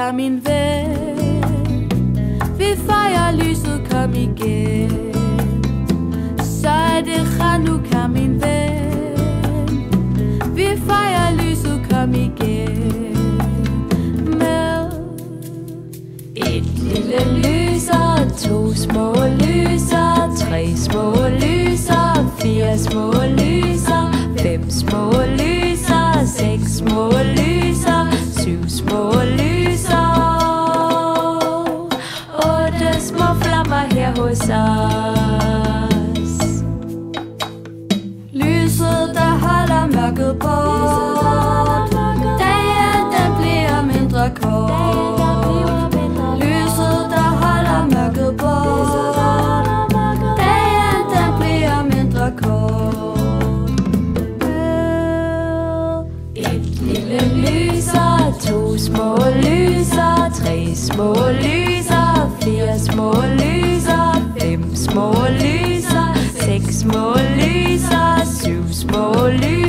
Chanukka, min ven. Vi fejrer lyset, kom igen. Så er det Chanukka, min ven. Vi fejrer lyset, kom igen. Med et lille lyser, 2 små lyser, 3 små lyser, 4 små lyser, 5 små lyser, 6 små lyser, 7 små lyser, 8 små flammer her hos os. Lyset, der holder mørket bort. Dagen, den bliver mindre kort. Lyset, der holder mørket bort. Dagen, den bliver mindre kort. Et lille lyser, 2 små lyser, 3 små lyser, 4 små lyser, 5 små lyser, 6 små lyser, 7 små lyser.